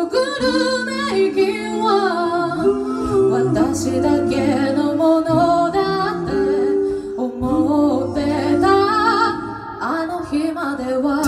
ぐる年金は私だけのものだって思ってたあの日までは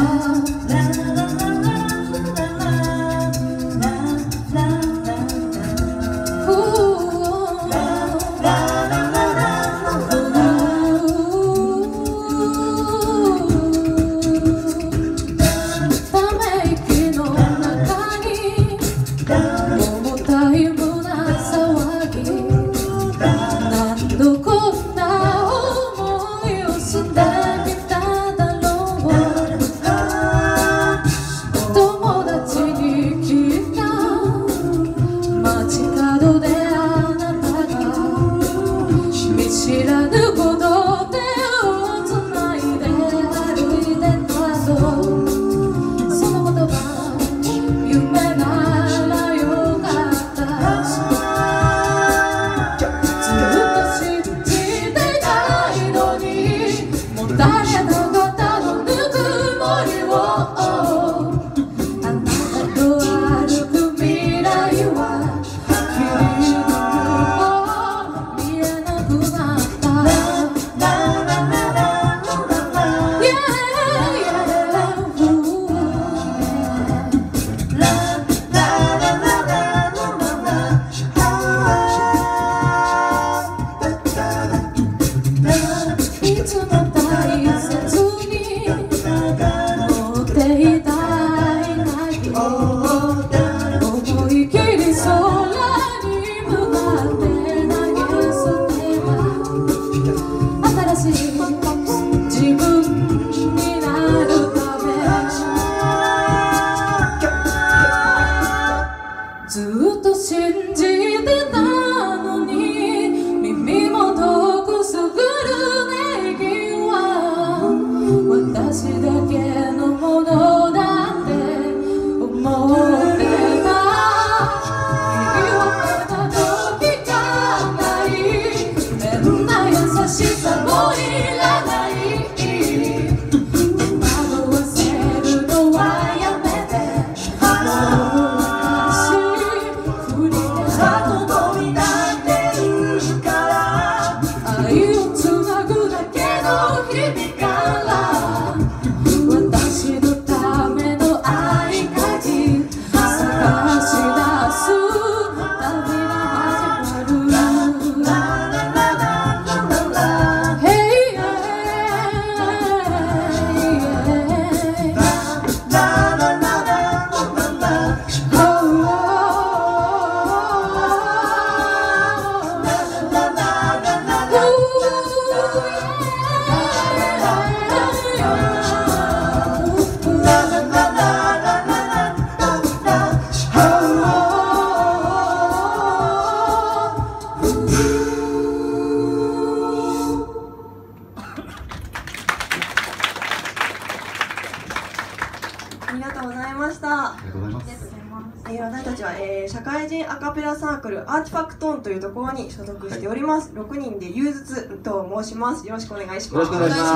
私たちは、社会人アカペラサークルアーティファクトーンというところに所属しております、はい、6人でゆうずつと申します。よろしくお願いします。 よろしくお願いします。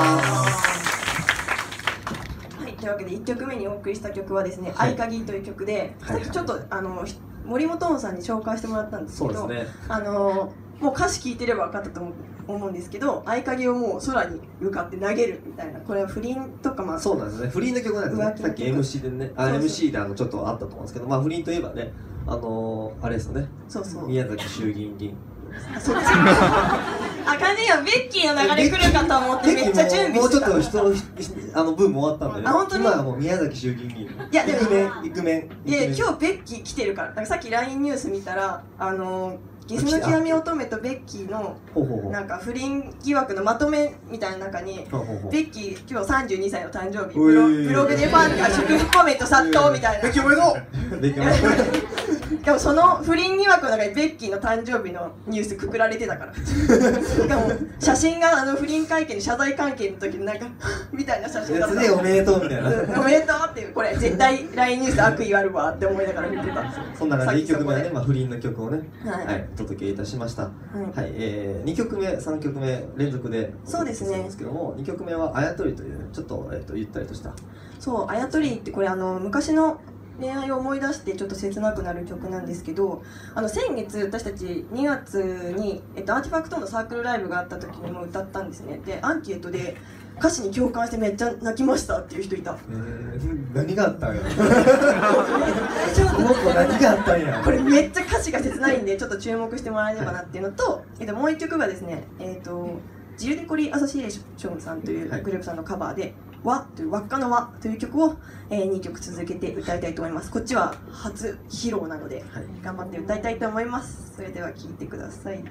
はい、というわけで1曲目にお送りした曲はですね「合鍵」という曲で、さっきちょっと森本音さんに紹介してもらったんですけど、 そうですね、 もう歌詞聞いてれば分かったと思うんですけど、合鍵をもう空に向かって投げるみたいな、これは不倫とか、まあそうなんですね、不倫の曲なんですね。さっき MC でね、MC でちょっとあったと思うんですけど、まあ不倫といえばね、あれですよね、 そうそう、 宮崎衆議院議員。 そっち完全にはベッキーの流れ来るかと思ってめっちゃ準備してた。 もうちょっと人のブーム終わったんでね。 本当に今はもう宮崎衆議院議員。 いやでもイクメン。 いや今日ベッキー来てるから。だからさっき LINE ニュース見たらゲスの極み乙女とベッキーのなんか不倫疑惑のまとめみたいな中に、ベッキー今日32歳の誕生日、ブログでファンが祝福コメント殺到みたいな。 ベッキーおめでとう。ベッキーおめでとう。 でもその不倫疑惑の中にベッキーの誕生日のニュースくくられてたから。しかも写真が不倫会見の謝罪関係の時になんかみたいな写真だった。 すげえおめでとうみたいな。 おめでとうっていう、これ絶対 LINE ニュース悪意あるわって思いながら見てた。 そんな感じで1曲目はね、不倫の曲をね、お届けいたしました。はい、2曲目、3曲目連続でお届けするんですけども、2曲目はあやとりというちょっとゆったりとした。 そう、あやとりってこれ昔の恋愛を思い出してちょっと切なくなる曲なんですけど、先月私たち2月に、アーティファクトのサークルライブがあった時にも歌ったんですね。でアンケートで歌詞に共感してめっちゃ泣きましたっていう人いた。 何があったんやこの子何があったんや。 これめっちゃ歌詞が切ないんでちょっと注目してもらえればなっていうのと、もう一曲がですね、ジルデコリアソシエーションさんというグループさんのカバーで「和」という輪っかの輪という曲を、2曲続けて歌いたいと思います。こっちは初披露なので、頑張って歌いたいと思います。それでは聴いてください。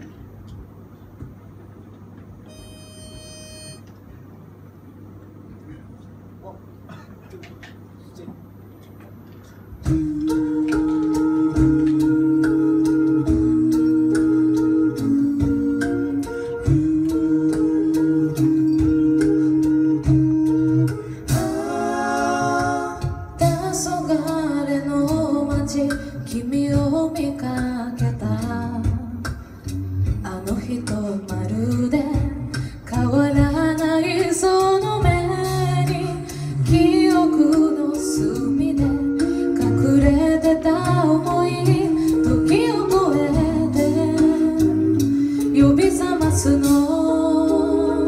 君を見かけたあの人まるで変わらないその目に記憶の隅で隠れてた想い時を超えて呼び覚ますの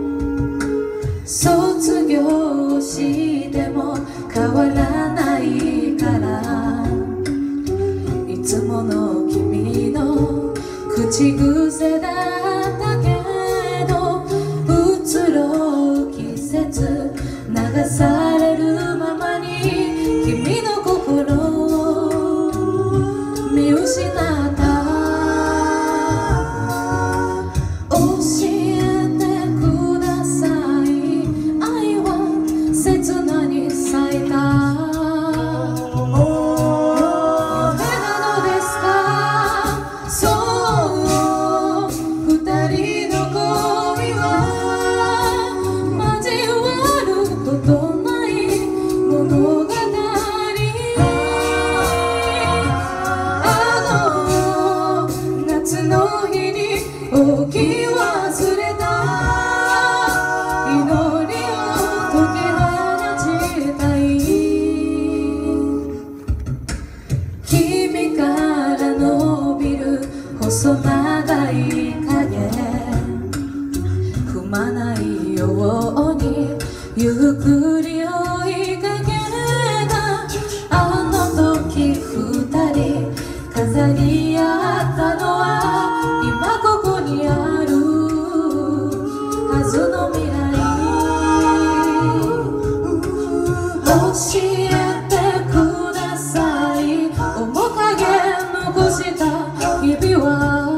卒業しても変わらないからいつもの君の口癖だったけど移ろう季節流されるままに君の心を見失った教えてください愛は切なに咲いた置き忘れた祈りを解き放ちたい君から伸びる細長い影踏まないようにゆっくり追いかけたあの時二人飾り合ったのは今ここにあるはずの未来教えてください面影残した日々は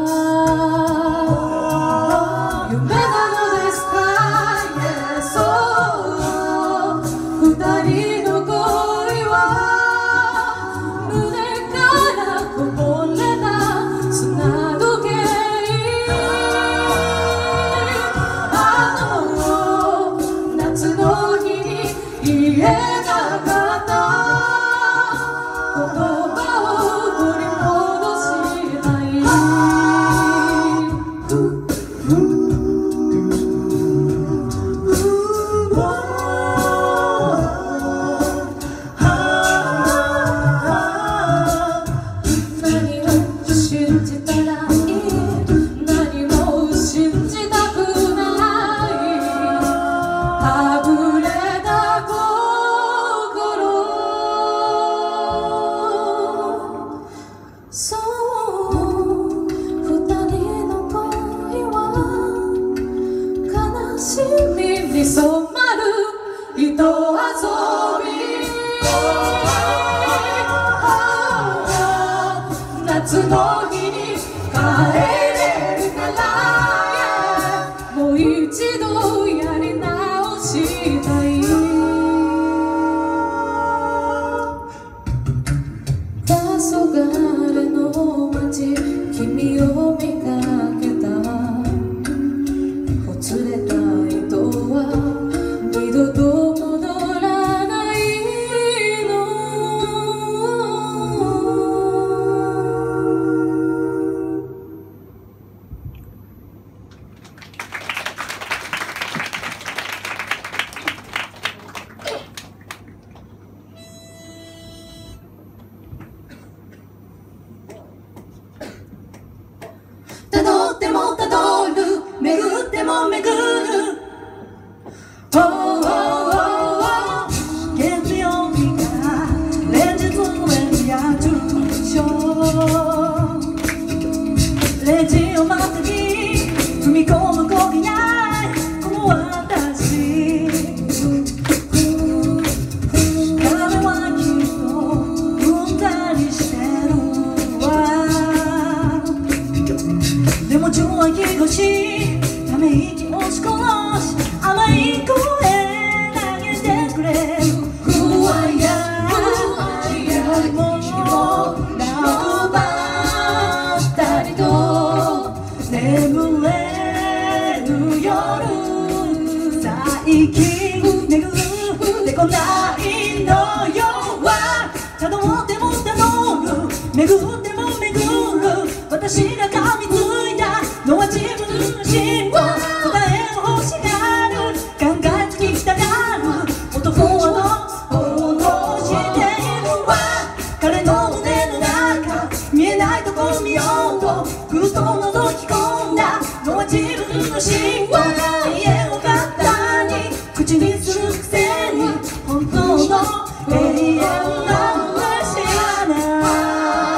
夢なのですか、そう二人の恋は胸からこぼれた砂時計夏の日に言えなかった言葉を取り戻したい何を信じたらいい何も信じたくないはぐれた心そう二人の恋は悲しみに染まる糸遊び夏の日に帰れるからもう一度やり直したい黄昏の街君を見かけたほつれた糸は二度と戻らないのっても巡る月曜日から連日レア中傷レジをまたぎ踏み込む焦げないこの私彼はきっとうんざりしてるわでも中は気越しため息押し殺し甘い声投げてくれる不安やよりも楽ばったりと眠れる夜最近巡ってこないのよはたどってもたどる巡っても巡る私が噛みついたのは自分の心を答えを欲しがる考えつきたがる男はどうしているわ彼の胸の中見えないとこ見ようとぐっと覗き込んだのは自分の心を永遠を肩に口にするくせに本当の永遠なんて知らない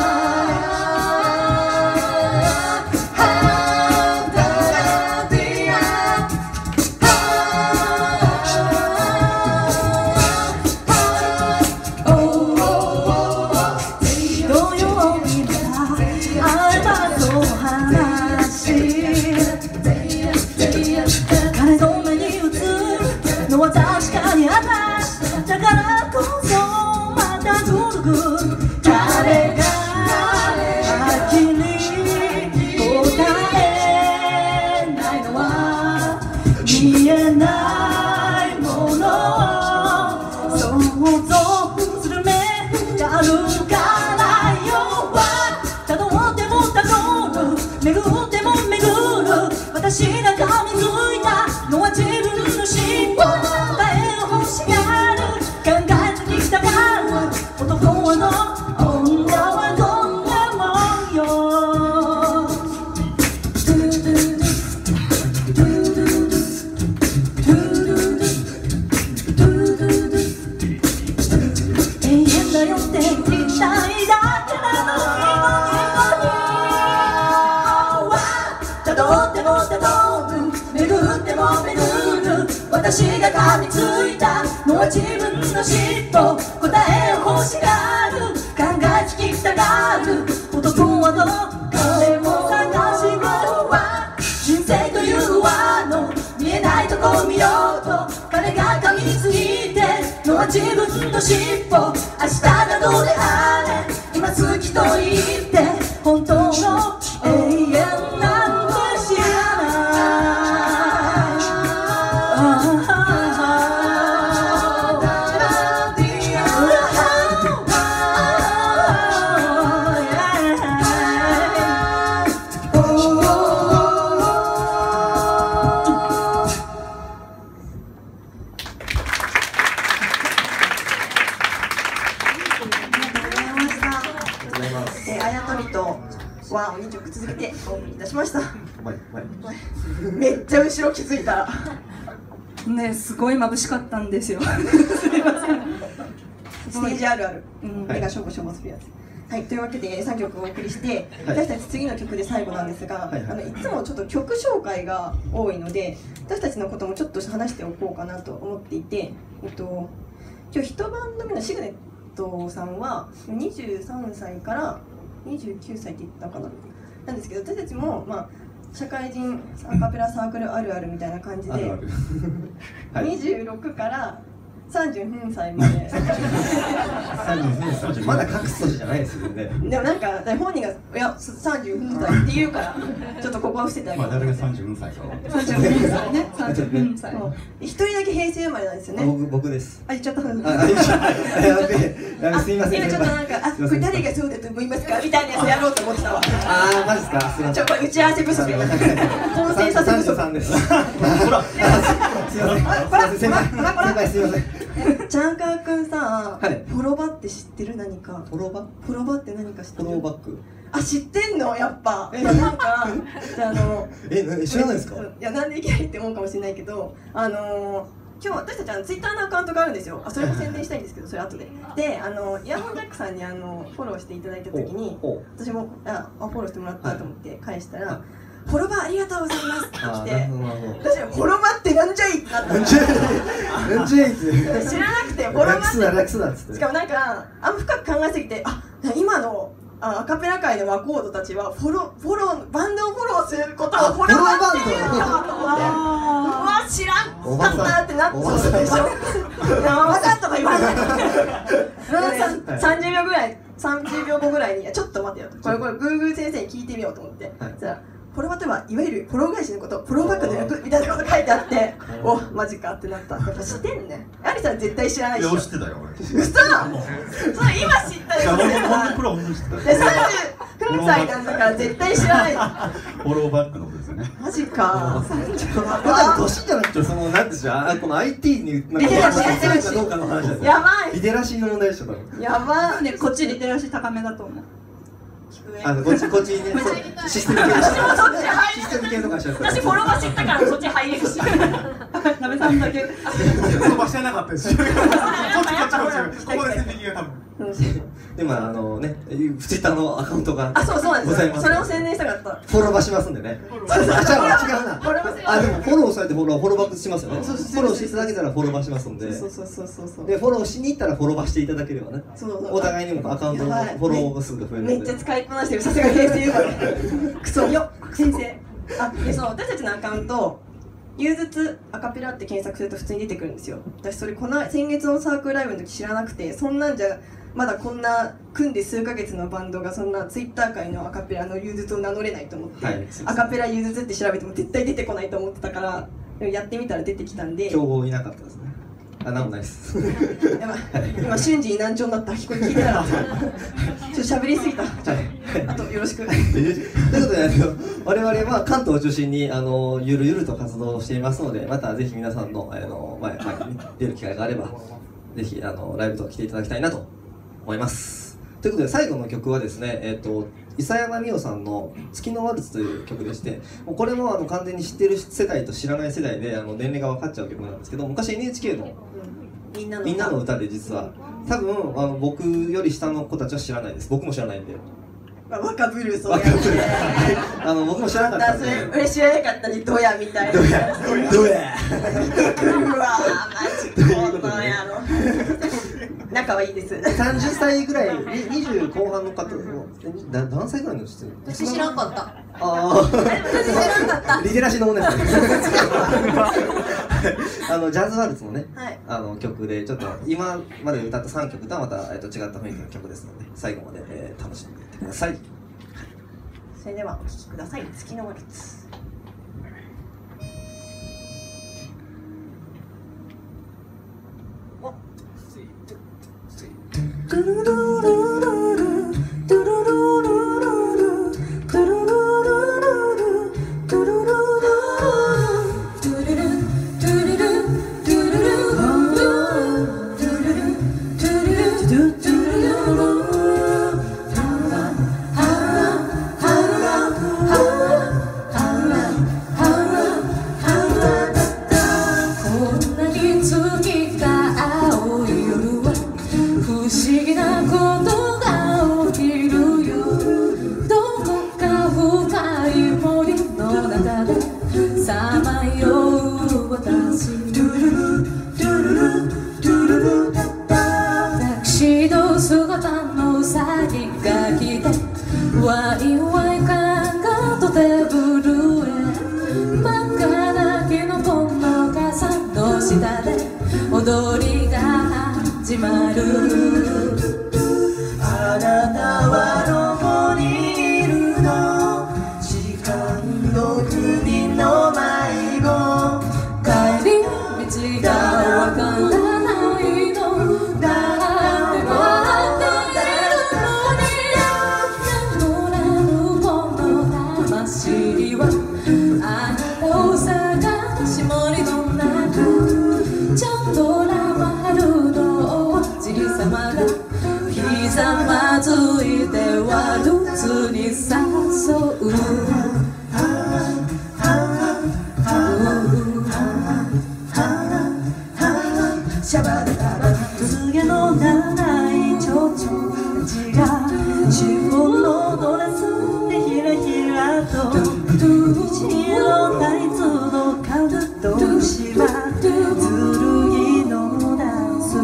彼の目に映るのは確かに私だからこそまたぐるぐる彼がはっきり答えないのは見えないものを想像する目があるからよたどってもたどる巡っても巡る私が噛みついたのは自分の心を答えを欲しがる考えつきたがる男はの女はどんなもんよ永遠だよって言いたいだけなのたどってもたどる巡っても巡る私が噛みついたのは自分の尻尾答えを欲しがる考えつきたがる男はど彼も探し物は人生という輪の見えないとこ見ようと彼が噛みついてのは自分の尻尾明日がどうであれ今好きと言って本当の永遠なんて知らあやとりとワンを2曲続けてお送りいたしました。めっちゃ後ろ気づいたらね、すごい眩しかったんですよ。すみません。 ステージあるある、目がしょぼしょぼするやつ。はい、というわけで3曲お送りして、私たち次の曲で最後なんですが、いつもちょっと曲紹介が多いので、私たちのこともちょっと話しておこうかなと思っていて、今日一晩の目のシグネットさんは23歳から29歳って言ったかななんですけど、私たちも、社会人アカペラサークルあるあるみたいな感じで26から30歳まで 30歳まだ隠す年じゃないですよね。 でもなんか本人が「いや30歳」って言うからちょっとここは伏せてあげて。 誰が30歳か 30歳ね、30歳。 一人だけ平成生まれなんですよね。 僕です。 あ、言っちゃった。 すみません。 今ちょっとなんか「これ誰がそうだと思いますか?」みたいなやつやろうと思ってたわ。 ああ、マジですか。すみません。 これ打ち合わせ不足で混戦させ不足。 33です。ほら、すみません。先輩すみません。 ジャンカー君さ、フォロバって知ってる？何かフォロバ？ フォロバって何か知ってる？ フォローバック。 あ、知ってんの？やっぱなんかじゃあ知らないですか？ いや、なんでいきなりって思うかもしれないけど、今日私たちツイッターのアカウントがあるんですよ。それも宣伝したいんですけど、それ後で。で、イヤホンジャックさんにフォローしていただいた時に、私もフォローしてもらったと思って返したら、フォロバーありがとうございますって来て、私はフォロバってなんじゃいってなった。なんじゃいって知らなくて、フォロバって楽だっつって。しかもなんかあんま深く考えすぎて、今のアカペラ界のワコードたちはバンドをフォローすることをフォロバーって言うんだと思って、うわ、知らんかったってなっちゃうでしょ。わざとか言わない。30秒後ぐらいに、ちょっと待てよ、これグーグル先生に聞いてみようと思って、じゃあフォロバとはいわゆるフォロー返しのこと、フォローバックの略みたいなこと書いてあって、お、マジかってなった。やっぱ知ってんね。アリさん絶対知らないし。いや、知ってたよ。嘘。それ今知ったよ。39歳なんだから絶対知らない。 フォローバックのですね。 マジか。 年じゃなくて、なんでしょう、この IT にリテラシーしてるかどうかの話です。 やばい。 リテラシーの問題でしょ。 やばい。 ね、こっちリテラシー高めだと思う。 こっちにね、システム系とかしちゃった。 私フォロワー知ったからそっち入れるし。なべさんだけ。 フォロワー知らなかったですよ。ここで宣伝が多分。 でもツイッターのアカウントがございます。 それを宣伝したかった。 フォローバしますんでね。違うな。でもフォローされてフォローバックしますよね。フォローしていただけたらフォローバしますんで。でフォローしに行ったらフォローバしていただければね。お互いにもアカウントのフォローがすぐ増えるので。 めっちゃ使いこなしてる。さすが平成生まれ。クソよ先生。私たちのアカウント。ユーズツアカペラって検索すると普通に出てくるんですよ。私それ先月のサークルライブの時知らなくて、そんなんじゃまだこんな組んで数ヶ月のバンドがそんなツイッター界のアカペラのユーズツを名乗れないと思って、アカペラユーズツって調べても絶対出てこないと思ってたから、やってみたら出てきたんで。 競合いなかったですね。なんもないです。 今瞬時に難聴になった。聞いてなかった。ちょっと喋りすぎた。あとよろしく。ということで我々は関東を中心にゆるゆると活動していますので、またぜひ皆さんの前に出る機会があればぜひライブと来ていただきたいなと思います。ということで最後の曲はですね、諫山美桜さんの「月のワルツ」という曲でして、これも完全に知ってる世代と知らない世代で年齢が分かっちゃう曲なんですけど、昔 NHK のみんなの歌で実は多分僕より下の子たちは知らないです。僕も知らないんで。 若ブルーそうやね。僕も知らなかったんで。 俺知らなかったね、ドヤみたいな。 ドヤ。 うわマジこの野郎。仲はいいです。 30歳ぐらい、20後半の方、何歳ぐらいの人？ 私知らんかった。 私知らんかった。 リテラシーの問題ですね。ジャズワルツのね、曲でちょっと今まで歌った3曲とはまた違った雰囲気の曲ですので、最後まで楽しんでいってください。 それではお聴きください。月のワルツ。 ワイワイ感がとて震え、真っ赤なキノコの傘の下で踊りが始まる。 あなたはどこにいるの？時間の国の迷子。 帰り道がわからないの。だって待っているのに、眠らぬこの魂ひざまずいてワルツに誘うシャバダバダ告のない蝶々たちが中央のドレスでひらひらと虹のタイツのカルトしは剣のダンス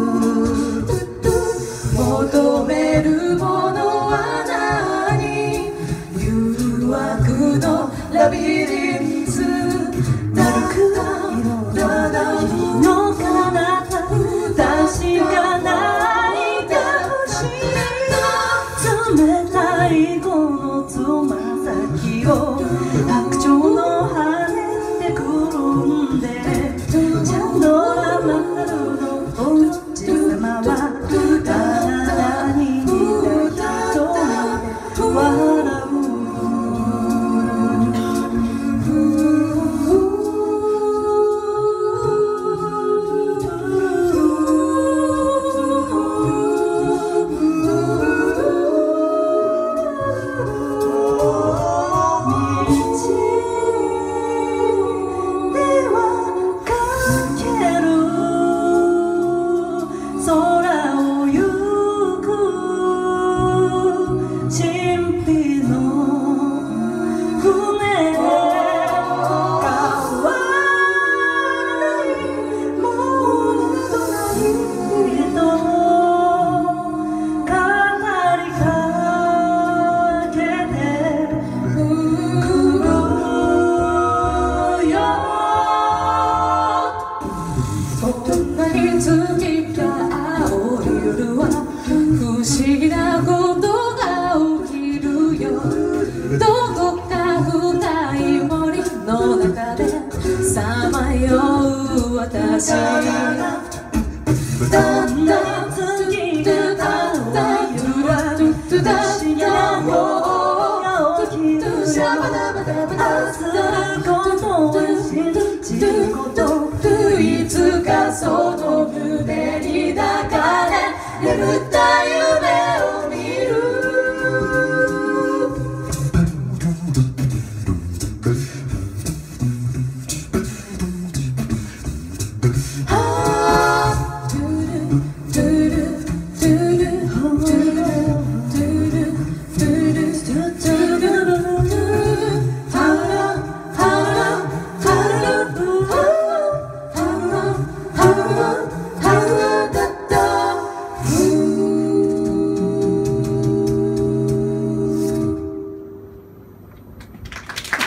求めるものは何誘惑のラビリンスダルク色の彼方確かないかもしれない冷たいこのつま先を白鳥の羽でくるんでチャンドラマルのおじさまはあなたに似た人で笑うさまよう私